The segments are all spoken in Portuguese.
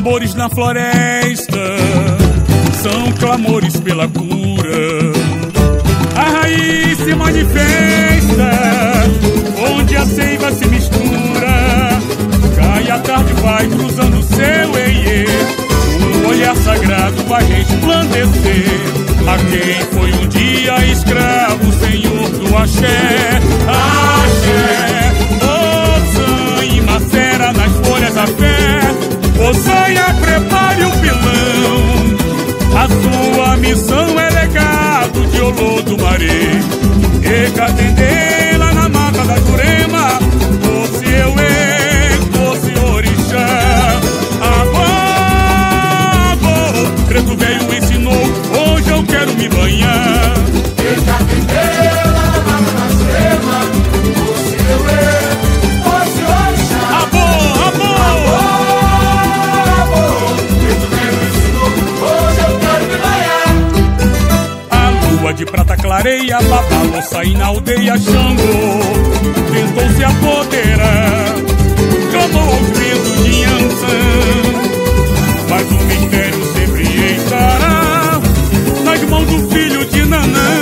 tambores na floresta são clamores pela cura. A raiz se manifesta onde a seiva se mistura. Cai a tarde, vai cruzando o céu, eiê. Um olhar sagrado vai resplandecer a quem foi um dia escravo, senhor do axé. Axé, Ossan e macera nas folhas da fé. Ossanha, prepare o pilão, a sua missão é legado de Olodumare. E catendê lá na mata da Jurema, fosse eu, fosse orixá. Avô, preto velho ensinou, hoje eu quero me banhar. E catendê lá na mata da Jurema, fosse eu, fosse orixá. Avô, preto velho ensinou, hoje eu quero me banhar. a lua de prata clareia, babalou sair na aldeia Xangô. Tentou se apoderar, clamou aos ventos de Ansan, mas o mistério sempre estará nas mãos do filho de Nanã.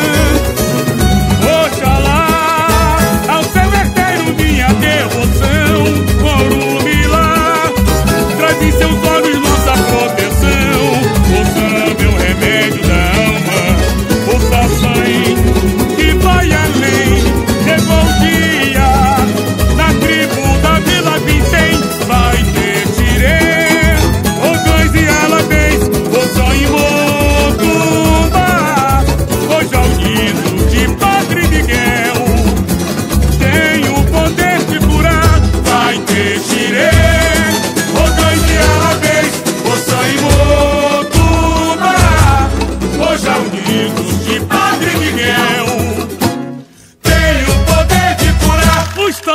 Oxalá, ao seu herdeiro minha devoção. Orumilá, traz em seus olhos nossa proteção. Ouça meu remédio da alma, ouça sangue que vai além. Chegou o dia, na tribo da Vila Vintém vai ter tirê, ogãs e alabês, ouça em Motumba. Hoje ao hino de Padre Miguel tem o poder de curar. Vai ter tirê, ogãs e alabês, ouça em Motumba. Hoje ao hino de Padre Miguel tem o poder de curar.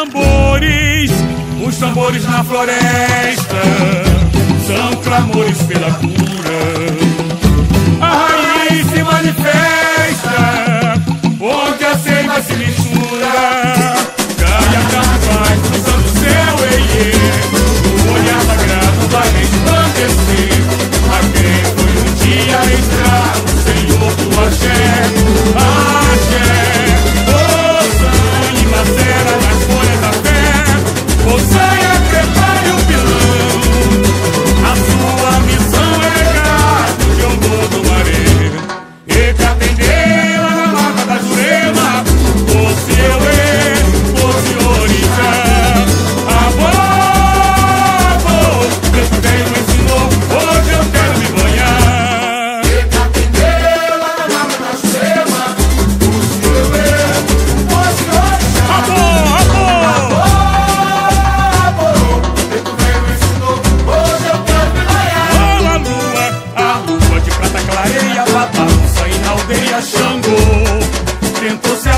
Os tambores na floresta são clamores pela cura. A raiz se manifesta onde a seiva se mistura. Cai a carne, cruzando o céu, eiê. O olhar sagrado vai resplandecer a quem foi um dia escravo, senhor do axé. Axé, Ossan e macera nas folhas da fé. Ossanha, prepare o pilão, a sua missão é legado de Olodumare. E catendê lá na mata da Jurema, fosse eu, fosse orixá. Avô, preto velho ensinou, hoje eu quero me banhar. E catendê lá na mata da Jurema, fosse eu, fosse orixá. Preto velho ensinou, hoje eu quero me banhar. A lua de prata clareia, babalou sair na aldeia Xangô. Tentou se